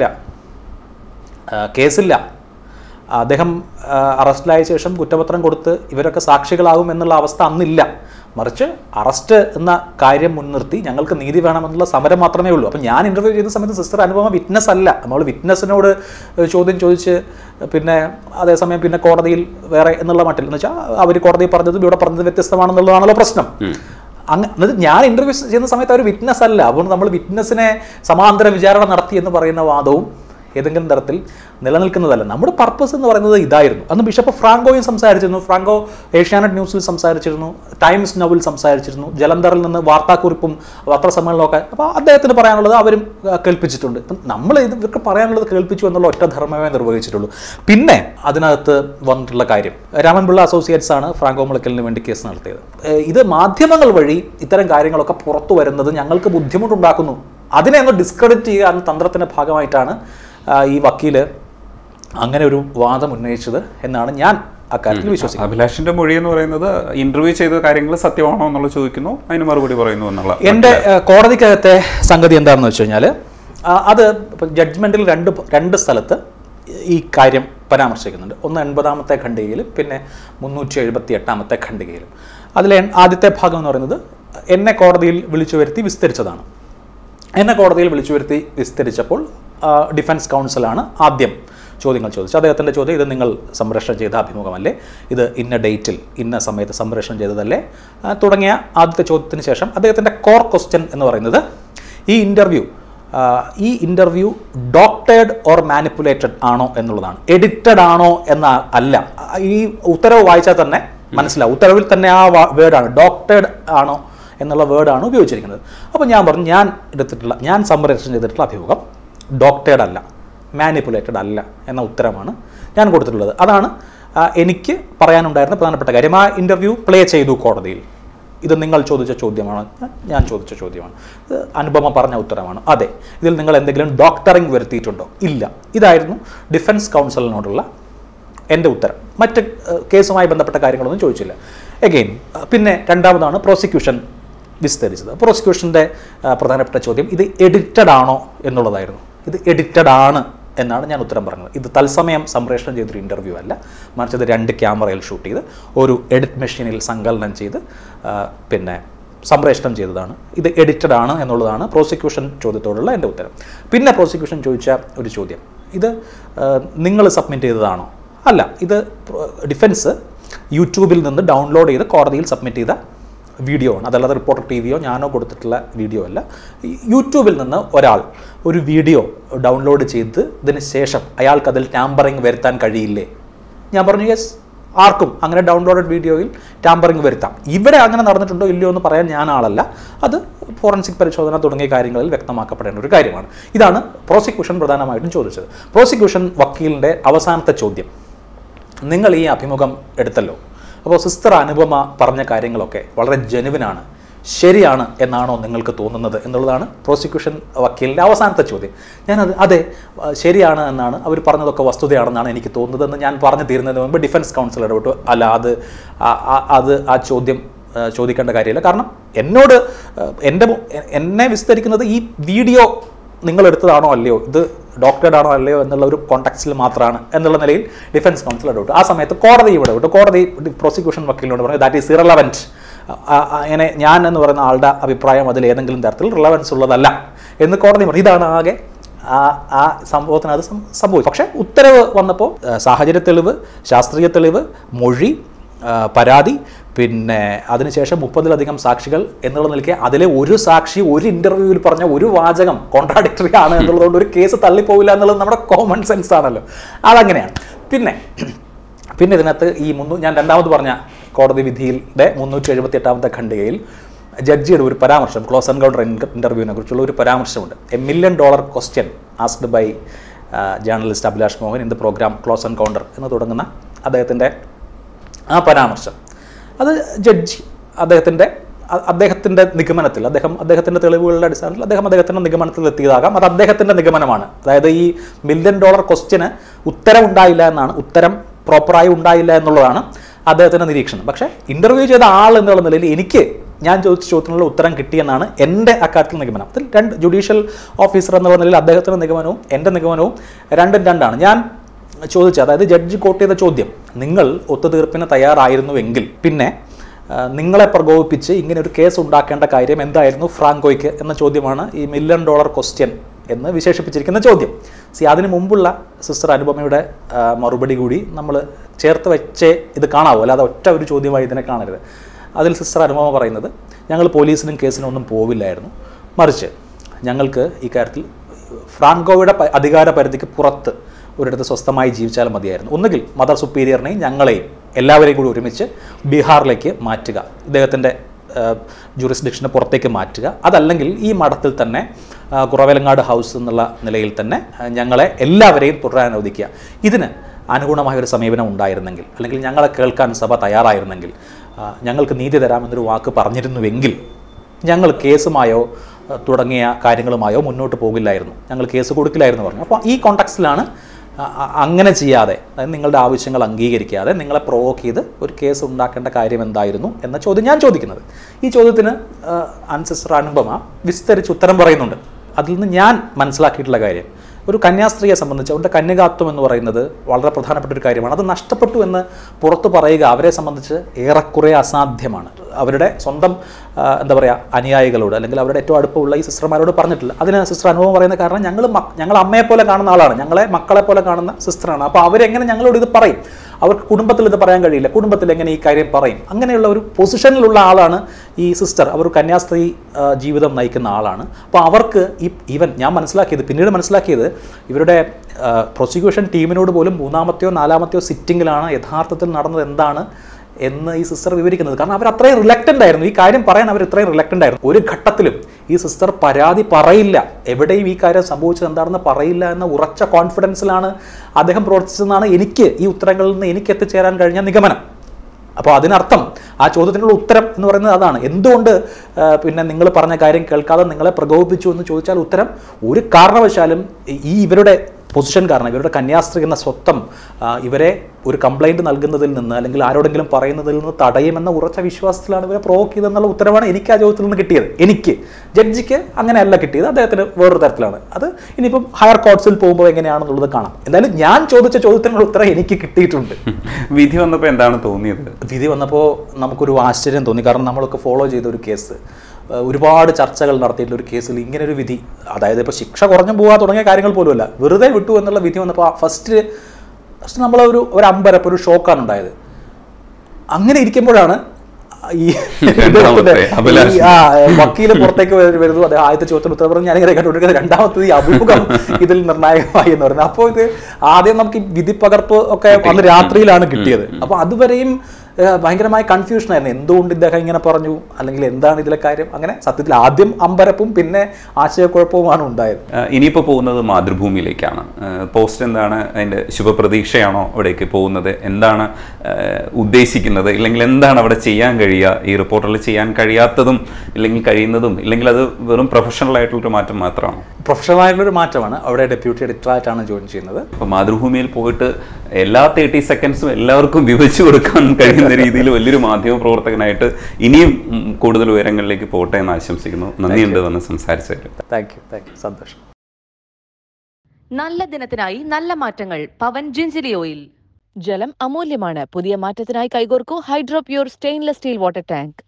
Speaker 2: കേസില്ല. അദ്ദേഹം അറസ്റ്റിലായ ശേഷം കുറ്റപത്രം കൊടുത്ത് ഇവരൊക്കെ സാക്ഷികളാകും എന്നുള്ള അവസ്ഥ അന്നില്ല. മറിച്ച് അറസ്റ്റ് എന്ന കാര്യം മുൻനിർത്തി ഞങ്ങൾക്ക് നീതി വേണമെന്നുള്ള സമരം മാത്രമേ ഉള്ളൂ. അപ്പം ഞാൻ ഇൻ്റർവ്യൂ ചെയ്ത സമയത്ത് സിസ്റ്റർ അനുപമ വിറ്റ്നസ് അല്ല. നമ്മൾ വിറ്റ്നസിനോട് ചോദ്യം ചോദിച്ച് പിന്നെ അതേസമയം പിന്നെ കോടതിയിൽ വേറെ എന്നുള്ള മട്ടിൽ എന്ന് വെച്ചാൽ അവർ കോടതി പറഞ്ഞതും ഇവിടെ പറഞ്ഞത് വ്യത്യസ്തമാണെന്നുള്ളതാണല്ലോ പ്രശ്നം. അങ്ങനെ ഞാൻ ഇൻ്റർവ്യൂ ചെയ്യുന്ന സമയത്ത് അവർ വിറ്റ്നസ് അല്ല. അപ്പോൾ നമ്മൾ വിറ്റ്നസിനെ സമാന്തര വിചാരണ നടത്തി എന്ന് പറയുന്ന വാദവും ഏതെങ്കിലും തരത്തിൽ നിലനിൽക്കുന്നതല്ല. നമ്മുടെ പർപ്പസ് എന്ന് പറയുന്നത് ഇതായിരുന്നു. അന്ന് ബിഷപ്പ് ഫ്രാങ്കോയും സംസാരിച്ചിരുന്നു. ഫ്രാങ്കോ ഏഷ്യാനെറ്റ് ന്യൂസിൽ സംസാരിച്ചിരുന്നു, ടൈംസ് നൗവിൽ സംസാരിച്ചിരുന്നു, ജലന്ധറിൽ നിന്ന് വാർത്താക്കുറിപ്പും പത്രസമ്മേളനമൊക്കെ. അപ്പോൾ അദ്ദേഹത്തിന് പറയാനുള്ളത് അവരും കേൾപ്പിച്ചിട്ടുണ്ട്. അപ്പം നമ്മൾ ഇവർക്ക് പറയാനുള്ളത് കേൾപ്പിച്ചു എന്നുള്ള ഒറ്റ ധർമ്മമേ നിർവഹിച്ചിട്ടുള്ളൂ. പിന്നെ അതിനകത്ത് വന്നിട്ടുള്ള കാര്യം, രാമൻപിള്ള അസോസിയേറ്റ്സ് ആണ് ഫ്രാങ്കോ മുളയ്ക്കലിന് വേണ്ടി കേസ് നടത്തിയത്. ഇത് മാധ്യമങ്ങൾ വഴി ഇത്തരം കാര്യങ്ങളൊക്കെ പുറത്തു വരുന്നത് ഞങ്ങൾക്ക് ബുദ്ധിമുട്ടുണ്ടാക്കുന്നു, അതിനെ ഒന്ന് ഡിസ്ക്രെഡിറ്റ് ചെയ്യുക എന്ന തന്ത്രത്തിൻ്റെ ഭാഗമായിട്ടാണ് ഈ വക്കീല് അങ്ങനെ ഒരു വാദം ഉന്നയിച്ചത് എന്നാണ് ഞാൻ അക്കാര്യത്തിൽ വിശ്വസിക്കുന്നത്.
Speaker 3: അഭിലാഷിന്റെ മൊഴി എന്ന് പറയുന്നത് ഇന്റർവ്യൂ ചെയ്ത കാര്യങ്ങൾ സത്യമാണോ എന്നുള്ള ചോദിക്കുന്നു, അതിന് മറുപടി പറയുന്നു എന്നുള്ള.
Speaker 2: എൻ്റെ കോടതിക്കകത്തെ സംഗതി എന്താണെന്ന് വെച്ച് കഴിഞ്ഞാൽ, അത് ജഡ്ജ്മെൻറ്റിൽ രണ്ട് സ്ഥലത്ത് ഈ കാര്യം പരാമർശിക്കുന്നുണ്ട്. ഒന്ന് 80ാമത്തെ ഖണ്ഡികയിലും പിന്നെ 378ാമത്തെ ഖണ്ഡികയിലും. അതിലെ ആദ്യത്തെ ഭാഗം എന്ന് പറയുന്നത് എന്നെ കോടതിയിൽ വിളിച്ചു വരുത്തി വിസ്തരിച്ചതാണ്. എന്നെ കോടതിയിൽ വിളിച്ചു വരുത്തി വിസ്തരിച്ചപ്പോൾ ഡിഫൻസ് കൗൺസിലാണ് ആദ്യം ചോദ്യങ്ങൾ ചോദിച്ചു. അദ്ദേഹത്തിൻ്റെ ചോദ്യം, ഇത് നിങ്ങൾ സംപ്രേഷണം ചെയ്ത അഭിമുഖമല്ലേ, ഇത് ഇന്ന ഡേറ്റിൽ ഇന്ന സമയത്ത് സംപ്രേഷണം ചെയ്തതല്ലേ, തുടങ്ങിയ ആദ്യത്തെ ചോദ്യത്തിന് ശേഷം അദ്ദേഹത്തിൻ്റെ കോർ ക്വസ്റ്റ്യൻ എന്ന് പറയുന്നത് ഈ ഇൻ്റർവ്യൂ ഡോക്ടേഡ് ഓർ മാനിപ്പുലേറ്റഡ് ആണോ എന്നുള്ളതാണ്. എഡിറ്റഡ് ആണോ എന്ന അല്ല. ഈ ഉത്തരവ് വായിച്ചാൽ തന്നെ മനസ്സിലാവും. ഉത്തരവിൽ തന്നെ ആ വേർഡാണ്, ഡോക്ടേഡ് ആണോ എന്നുള്ള വേർഡാണ് ഉപയോഗിച്ചിരിക്കുന്നത്. അപ്പോൾ ഞാൻ പറഞ്ഞു, ഞാൻ സംപ്രേഷണം ചെയ്തിട്ടുള്ള അഭിമുഖം ഡോക്ടേഡ് അല്ല, മാനിപ്പുലേറ്റഡ് അല്ല എന്ന ഉത്തരമാണ് ഞാൻ കൊടുത്തിട്ടുള്ളത്. അതാണ് എനിക്ക് പറയാനുണ്ടായിരുന്ന പ്രധാനപ്പെട്ട കാര്യം. ആ ഇൻ്റർവ്യൂ പ്ലേ ചെയ്തു കോടതിയിൽ. ഇത് നിങ്ങൾ ചോദിച്ച ചോദ്യമാണ്, ഞാൻ ചോദിച്ച ചോദ്യമാണ്, അനുപമ പറഞ്ഞ ഉത്തരമാണ്, അതെ. ഇതിൽ നിങ്ങൾ എന്തെങ്കിലും ഡോക്ടറിങ് വരുത്തിയിട്ടുണ്ടോ? ഇല്ല. ഇതായിരുന്നു ഡിഫൻസ് കൗൺസിലിനോടുള്ള എൻ്റെ ഉത്തരം. മറ്റ് കേസുമായി ബന്ധപ്പെട്ട കാര്യങ്ങളൊന്നും ചോദിച്ചില്ല. എഗെയിൻ പിന്നെ രണ്ടാമതാണ് പ്രോസിക്യൂഷൻ വിസ്തരിച്ചത്. പ്രോസിക്യൂഷൻ്റെ പ്രധാനപ്പെട്ട ചോദ്യം ഇത് എഡിറ്റഡ് ആണോ എന്നുള്ളതായിരുന്നു. ഇത് എഡിറ്റഡ് ആണ് എന്നാണ് ഞാൻ ഉത്തരം പറഞ്ഞത്. ഇത് തത്സമയം സംപ്രേഷണം ചെയ്തൊരു ഇൻ്റർവ്യൂ അല്ല, മറിച്ചത് 2 ക്യാമറയിൽ ഷൂട്ട് ചെയ്ത് ഒരു എഡിറ്റ് മെഷീനിൽ സങ്കലനം ചെയ്ത് പിന്നെ സംപ്രേഷണം ചെയ്തതാണ്. ഇത് എഡിറ്റഡ് ആണ് എന്നുള്ളതാണ് പ്രോസിക്യൂഷൻ ചോദ്യത്തോടുള്ള എൻ്റെ ഉത്തരം. പിന്നെ പ്രോസിക്യൂഷൻ ചോദിച്ച ഒരു ചോദ്യം, ഇത് നിങ്ങൾ സബ്മിറ്റ് ചെയ്തതാണോ? അല്ല, ഇത് ഡിഫൻസ് യൂട്യൂബിൽ നിന്ന് ഡൗൺലോഡ് ചെയ്ത് കോടതിയിൽ സബ്മിറ്റ് ചെയ്ത വീഡിയോ ആണ്. അതല്ലാതെ റിപ്പോർട്ടർ ടിവിയോ ഞാനോ കൊടുത്തിട്ടുള്ള വീഡിയോ അല്ല. യൂട്യൂബിൽ നിന്ന് ഒരാൾ ഒരു വീഡിയോ ഡൗൺലോഡ് ചെയ്തതിന് ശേഷം അയാൾക്ക് അതിൽ ടാമ്പറിങ് വരുത്താൻ കഴിയില്ലേ? ഞാൻ പറഞ്ഞു യെസ്, ആർക്കും അങ്ങനെ ഡൗൺലോഡഡ് വീഡിയോയിൽ ടാമ്പറിങ് വരുത്താം. ഇവിടെ അങ്ങനെ നടന്നിട്ടുണ്ടോ ഇല്ലയോ എന്ന് പറയാൻ ഞാൻ ആളല്ല. അത് ഫോറൻസിക് പരിശോധന തുടങ്ങിയ കാര്യങ്ങളിൽ വ്യക്തമാക്കപ്പെടേണ്ട ഒരു കാര്യമാണ്. ഇതാണ് പ്രോസിക്യൂഷൻ പ്രധാനമായിട്ടും ചോദിച്ചത്. പ്രോസിക്യൂഷൻ വക്കീലിൻ്റെ അവസാനത്തെ ചോദ്യം, നിങ്ങൾ ഈ അഭിമുഖം എടുത്തല്ലോ, അപ്പോൾ സിസ്റ്റർ അനുപമ പറഞ്ഞ കാര്യങ്ങളൊക്കെ വളരെ ജെനുവിനാണ്, ശരിയാണ് എന്നാണോ നിങ്ങൾക്ക് തോന്നുന്നത് എന്നുള്ളതാണ് പ്രോസിക്യൂഷൻ വക്കീലിൻ്റെ അവസാനത്തെ ചോദ്യം. ഞാനത് അതെ ശരിയാണ് എന്നാണ്, അവർ പറഞ്ഞതൊക്കെ വസ്തുതയാണെന്നാണ് എനിക്ക് തോന്നുന്നതെന്ന് ഞാൻ പറഞ്ഞു തീരുന്നതിന് മുമ്പ് ഡിഫൻസ് കൗൺസിൽ ഇടപെട്ടു. അല്ല, ആ ചോദ്യം ചോദിക്കേണ്ട കാര്യമില്ല. കാരണം എന്നോട് എന്നെ വിസ്തരിക്കുന്നത് ഈ വീഡിയോ നിങ്ങൾ എടുത്തതാണോ അല്ലയോ, ഇത് ഡോക്ടറേഡ് ആണോ അല്ലയോ എന്നുള്ള ഒരു കോൺടാക്സിൽ മാത്രമാണ് എന്നുള്ള നിലയിൽ ഡിഫൻസ് കൗൺസിൽ ഇടപെട്ടു. ആ സമയത്ത് കോടതി ഇടപെട്ടു. കോടതി പ്രോസിക്യൂഷൻ വക്കീലിനോട് പറഞ്ഞു ദാറ്റ് ഈസ് ഇറലവൻറ്റ്, അങ്ങനെ ഞാൻ എന്ന് പറയുന്ന ആളുടെ അഭിപ്രായം അതിൽ ഏതെങ്കിലും തരത്തിൽ റിലവൻസ് ഉള്ളതല്ല എന്ന് കോടതി പറഞ്ഞു. ഇതാണ് ആകെ ആ സംഭവത്തിന് അത് സംഭവിച്ചു. പക്ഷേ ഉത്തരവ് വന്നപ്പോൾ സാഹചര്യ തെളിവ്, ശാസ്ത്രീയ തെളിവ്, മൊഴി, പരാതി, പിന്നെ അതിനുശേഷം 30-ലധികം സാക്ഷികൾ എന്നുള്ള നിലയ്ക്ക് അതിലെ ഒരു സാക്ഷി ഒരു ഇൻ്റർവ്യൂവിൽ പറഞ്ഞ ഒരു വാചകം കോൺട്രാഡിക്ടറി ആണ് എന്നുള്ളതുകൊണ്ട് ഒരു കേസ് തള്ളിപ്പോവില്ല എന്നുള്ളത് നമ്മുടെ കോമൺ സെൻസ് ആണല്ലോ. അതങ്ങനെയാണ്. പിന്നെ ഇതിനകത്ത് ഞാൻ രണ്ടാമത് പറഞ്ഞ കോടതി വിധിയുടെ 378ാമത്തെ ഖണ്ഡികയിൽ ജഡ്ജിയുടെ ഒരു പരാമർശം, ക്ലോസ് എൻകൗണ്ടർ ഇൻ്റർവ്യൂവിനെ കുറിച്ചുള്ള ഒരു പരാമർശമുണ്ട്. $1 million question asked by journalist Abhilash Mohan in the program close encounter എന്ന് തുടങ്ങുന്ന അദ്ദേഹത്തിൻ്റെ ആ പരാമർശം, അത് ജഡ്ജി അദ്ദേഹത്തിൻ്റെ നിഗമനത്തിൽ, അദ്ദേഹത്തിൻ്റെ തെളിവുകളുടെ അടിസ്ഥാനത്തിൽ അദ്ദേഹത്തിൻ്റെ നിഗമനത്തിൽ എത്തിയതാകാം. അത് അദ്ദേഹത്തിൻ്റെ നിഗമനമാണ്. അതായത് ഈ $1 million ക്വസ്റ്റ്യന് ഉത്തരം ഉണ്ടായില്ല എന്നാണ്, ഉത്തരം പ്രോപ്പറായി ഉണ്ടായില്ല എന്നുള്ളതാണ് അദ്ദേഹത്തിൻ്റെ നിരീക്ഷണം. പക്ഷേ ഇൻ്റർവ്യൂ ചെയ്ത ആൾ എന്നുള്ള നിലയിൽ ഞാൻ ചോദിച്ച ചോദ്യത്തിനുള്ള ഉത്തരം കിട്ടിയെന്നാണ് എൻ്റെ അക്കാര്യത്തിൽ നിഗമനം. അതിൽ ജുഡീഷ്യൽ ഓഫീസർ എന്നുള്ള നിലയിൽ അദ്ദേഹത്തിൻ്റെ നിഗമനവും എൻ്റെ നിഗമനവും രണ്ടാണ്. ഞാൻ ചോദിച്ചത്, അതായത് ജഡ്ജി കോട്ട് ചെയ്ത ചോദ്യം, നിങ്ങൾ ഒത്തുതീർപ്പിന് തയ്യാറായിരുന്നുവെങ്കിൽ പിന്നെ നിങ്ങളെ പ്രകോപിപ്പിച്ച് ഇങ്ങനെ ഒരു കേസ് ഉണ്ടാക്കേണ്ട കാര്യം എന്തായിരുന്നു ഫ്രാങ്കോയ്ക്ക് എന്ന ചോദ്യമാണ് ഈ $1 million ക്വസ്റ്റ്യൻ എന്ന് വിശേഷിപ്പിച്ചിരിക്കുന്ന ചോദ്യം. അതിന് മുമ്പുള്ള സിസ്റ്റർ അനുപമയുടെ മറുപടി കൂടി നമ്മൾ ചേർത്ത് വെച്ചേ ഇത് കാണാവൂ, അല്ലാതെ ഒറ്റ ഒരു ചോദ്യമായി ഇതിനെ കാണരുത്. അതിൽ സിസ്റ്റർ അനുപമ പറയുന്നത്, ഞങ്ങൾ പോലീസിനും കേസിനും ഒന്നും പോവില്ലായിരുന്നു, മറിച്ച് ഞങ്ങൾക്ക് ഇക്കാര്യത്തിൽ ഫ്രാങ്കോയുടെ അധികാര പരിധിക്ക് പുറത്ത് ഒരിടത്ത് സ്വസ്ഥമായി ജീവിച്ചാൽ മതിയായിരുന്നു. ഒന്നുകിൽ മദർ സുപ്പീരിയറിനെയും ഞങ്ങളെയും എല്ലാവരെയും കൂടി ഒരുമിച്ച് ബീഹാറിലേക്ക് മാറ്റുക, ഇദ്ദേഹത്തിൻ്റെ ജൂറിസ്ഡിക്ഷന് പുറത്തേക്ക് മാറ്റുക, അതല്ലെങ്കിൽ ഈ മഠത്തിൽ തന്നെ കുറവേലങ്ങാട് ഹൗസ് എന്നുള്ള നിലയിൽ തന്നെ ഞങ്ങളെ എല്ലാവരെയും തുടരാൻ അനുവദിക്കുക. ഇതിന് അനുഗുണമായൊരു സമീപനം ഉണ്ടായിരുന്നെങ്കിൽ, അല്ലെങ്കിൽ ഞങ്ങളെ കേൾക്കാൻ സഭ തയ്യാറായിരുന്നെങ്കിൽ, ഞങ്ങൾക്ക് നീതി തരാമെന്നൊരു വാക്ക് പറഞ്ഞിരുന്നുവെങ്കിൽ ഞങ്ങൾ കേസുമായോ തുടങ്ങിയ കാര്യങ്ങളുമായോ മുന്നോട്ട് പോകില്ലായിരുന്നു, ഞങ്ങൾ കേസ് കൊടുക്കില്ലായിരുന്നു പറഞ്ഞു. അപ്പോൾ ഈ കോൺടാക്സിലാണ് അങ്ങനെ ചെയ്യാതെ, അതായത് നിങ്ങളുടെ ആവശ്യങ്ങൾ അംഗീകരിക്കാതെ നിങ്ങളെ പ്രൊവോക്ക് ചെയ്ത് ഒരു കേസ് ഉണ്ടാക്കേണ്ട കാര്യം എന്തായിരുന്നു എന്ന ചോദ്യം ഞാൻ ചോദിക്കുന്നത്. ഈ ചോദ്യത്തിന് സിസ്റ്റർ അനുപമ വിസ്തരിച്ച് ഉത്തരം പറയുന്നുണ്ട്. അതിൽ നിന്ന് ഞാൻ മനസ്സിലാക്കിയിട്ടുള്ള കാര്യം, ഒരു കന്യാസ്ത്രീയെ സംബന്ധിച്ച് അവരുടെ കന്യകാത്വം എന്ന് പറയുന്നത് വളരെ പ്രധാനപ്പെട്ട ഒരു കാര്യമാണ്. അത് നഷ്ടപ്പെട്ടു എന്ന് പുറത്തു പറയുക അവരെ സംബന്ധിച്ച് ഏറെക്കുറെ അസാധ്യമാണ്. അവരുടെ സ്വന്തം അനുയായികളോട്, അല്ലെങ്കിൽ അവരുടെ ഏറ്റവും അടുപ്പമുള്ള ഈ സിസ്റ്റർമാരോട് പറഞ്ഞിട്ടില്ല. അതിന് സിസ്റ്റർ അനുഭവം പറയുന്ന കാരണം, ഞങ്ങൾ അമ്മയെപ്പോലെ കാണുന്ന ആളാണ്, ഞങ്ങളെ മക്കളെ പോലെ കാണുന്ന സിസ്റ്ററാണ്. അപ്പോൾ അവരെങ്ങനെ ഞങ്ങളോട് ഇത് പറയും? അവർക്ക് കുടുംബത്തിൽ ഇത് പറയാൻ കഴിയില്ല, കുടുംബത്തിൽ എങ്ങനെ ഈ കാര്യം പറയും? അങ്ങനെയുള്ള ഒരു പൊസിഷനിലുള്ള ആളാണ് ഈ സിസ്റ്റർ. അവർ കന്യാസ്ത്രീ ജീവിതം നയിക്കുന്ന ആളാണ്. അപ്പോൾ അവർക്ക് ഞാൻ പിന്നീട് മനസ്സിലാക്കിയത് ഇവരുടെ പ്രോസിക്യൂഷൻ ടീമിനോട് പോലും 3ാമത്തെയോ 4ാമത്തെയോ സിറ്റിങ്ങിലാണ് യഥാർത്ഥത്തിൽ നടന്നത് എന്താണ് എന്ന് ഈ സിസ്റ്റർ വിവരിക്കുന്നത്. കാരണം അവർ അത്രയും റിലക്റ്റൻ്റ് ആയിരുന്നു, ഈ കാര്യം പറയാൻ അവർ ഇത്രയും റിലക്റ്റൻ്റ് ആയിരുന്നു. ഒരു ഘട്ടത്തിലും ഈ സിസ്റ്റർ പരാതി പറയില്ല, എവിടെയും ഈ കാര്യം സംഭവിച്ചത് എന്താണെന്ന് പറയില്ല എന്ന ഉറച്ച കോൺഫിഡൻസിലാണ് അദ്ദേഹം പ്രവർത്തിച്ചതെന്നാണ് ഈ ഉത്തരങ്ങളിൽ നിന്ന് എനിക്ക് എത്തിച്ചേരാൻ കഴിഞ്ഞ നിഗമനം. അപ്പോൾ അതിനർത്ഥം ആ ചോദ്യത്തിനുള്ള ഉത്തരം എന്ന് പറയുന്നത് അതാണ്. എന്തുകൊണ്ട് പിന്നെ നിങ്ങൾ പറഞ്ഞ കാര്യം കേൾക്കാതെ നിങ്ങളെ പ്രകോപിപ്പിച്ചു എന്ന് ചോദിച്ചാൽ ഉത്തരം, ഒരു കാരണവശാലും ഇവരുടെ പൊസിഷൻ കാരണം, ഇവരുടെ കന്യാസ്ത്രീ എന്ന സ്വത്വം ഇവരെ ഒരു കംപ്ലൈൻറ്റ് നൽകുന്നതിൽ നിന്ന് അല്ലെങ്കിൽ ആരോടെങ്കിലും പറയുന്നതിൽ നിന്ന് തടയുമെന്ന ഉറച്ച വിശ്വാസത്തിലാണ് ഇവരെ പ്രൊവോക്ക് ചെയ്തെന്നുള്ള ഉത്തരവാണ് എനിക്ക് ആ ചോദ്യത്തിൽ നിന്ന് കിട്ടിയത്. എനിക്ക്, ജഡ്ജിക്ക് അങ്ങനെയല്ല കിട്ടിയത്, അദ്ദേഹത്തിന് വേറൊരു തരത്തിലാണ്. അത് ഇനിയിപ്പം ഹയർ കോർട്സിൽ പോകുമ്പോൾ എങ്ങനെയാണെന്നുള്ളത് കാണാം. എന്തായാലും ഞാൻ ചോദിച്ച ചോദ്യത്തിനുള്ള ഉത്തരം എനിക്ക് കിട്ടിയിട്ടുണ്ട്.
Speaker 3: വിധി വന്നപ്പോൾ എന്താണ് തോന്നിയത്?
Speaker 2: വിധി വന്നപ്പോൾ നമുക്കൊരു ആശ്ചര്യം തോന്നി. കാരണം നമ്മളൊക്കെ ഫോളോ ചെയ്ത ഒരു കേസ്, ഒരുപാട് ചർച്ചകൾ നടത്തിയിട്ടുള്ള ഒരു കേസിൽ ഇങ്ങനെ ഒരു വിധി, അതായത് ഇപ്പോൾ ശിക്ഷ കുറഞ്ഞു പോകാൻ തുടങ്ങിയ കാര്യങ്ങൾ പോലുമല്ല, വെറുതെ വിട്ടു എന്നുള്ള വിധി വന്നപ്പോൾ ഫസ്റ്റ് നമ്മളൊരു അമ്പരപ്പ്, ഒരു ഷോക്കാണ് ഉണ്ടായത്. അങ്ങനെ ഇരിക്കുമ്പോഴാണ് ഈ വക്കീല് പുറത്തേക്ക് വരുന്നു. അദ്ദേഹം ആദ്യത്തെ ചോദ്യത്തിന് ഉത്തരം പറഞ്ഞ് ഞാനിങ്ങനെ കണ്ടുകൊണ്ടിരിക്കുന്നത്, രണ്ടാമത്തത് ഈ അഭിമുഖം ഇതിൽ നിർണായകമായി എന്ന് പറയുന്നത്. അപ്പോൾ ഇത് ആദ്യം നമുക്ക് ഈ വിധി പകർപ്പ് ഒക്കെ അന്ന് രാത്രിയിലാണ് കിട്ടിയത്. അപ്പോൾ അതുവരെയും ഭയങ്കരമായ കൺഫ്യൂഷനായിരുന്നു. എന്തുകൊണ്ട് ഇദ്ദേഹം ഇങ്ങനെ പറഞ്ഞു, അല്ലെങ്കിൽ എന്താണ് ഇതിലെ കാര്യം? അങ്ങനെ സത്യത്തിൽ ആദ്യം അമ്പരപ്പും പിന്നെ ആശയക്കുഴപ്പവുമാണ് ഉണ്ടായത്.
Speaker 3: ഇനിയിപ്പോൾ പോകുന്നത് മാതൃഭൂമിയിലേക്കാണ്. പോസ്റ്റ് എന്താണ്, അതിൻ്റെ ശുഭപ്രതീക്ഷയാണോ അവിടേക്ക് പോകുന്നത്? എന്താണ് ഉദ്ദേശിക്കുന്നത്? ഇല്ലെങ്കിൽ എന്താണ് അവിടെ ചെയ്യാൻ കഴിയുക? ഈ റിപ്പോർട്ടറിൽ ചെയ്യാൻ കഴിയാത്തതും ഇല്ലെങ്കിൽ കഴിയുന്നതും, ഇല്ലെങ്കിൽ അത് വെറും പ്രൊഫഷണൽ ആയിട്ടുള്ളൊരു മാറ്റം മാത്രമാണോ?
Speaker 2: പ്രൊഫഷണൽ ആയിട്ടുള്ളൊരു മാറ്റമാണ്. അവിടെ ഡെപ്യൂട്ടി എഡിറ്ററായിട്ടാണ് ജോയിൻ ചെയ്യുന്നത്.
Speaker 3: അപ്പോൾ മാതൃഭൂമിയിൽ പോയിട്ട് എല്ലാ 30 സെക്കൻഡ്സും എല്ലാവർക്കും വിവരിച്ചു കൊടുക്കാൻ കഴിയുന്ന രീതിയിൽ വലിയൊരു മാധ്യമ പ്രവർത്തകനായിട്ട് ഇനിയും കൂടുതൽ ഉയരങ്ങളിലേക്ക് പോട്ടെ എന്ന് ആശംസിക്കുന്നു. നന്ദിയുണ്ട് വന്ന് സംസാരിച്ചത്.
Speaker 2: താങ്ക് യു, സന്തോഷം.
Speaker 1: നല്ല ദിനത്തിനായി നല്ല മാറ്റങ്ങൾ. Pavan gingelly oil. ജലം അമൂല്യമാണ്. പുതിയ മാറ്റത്തിനായി കൈകോർക്കൂ hydro pure stainless steel water tank.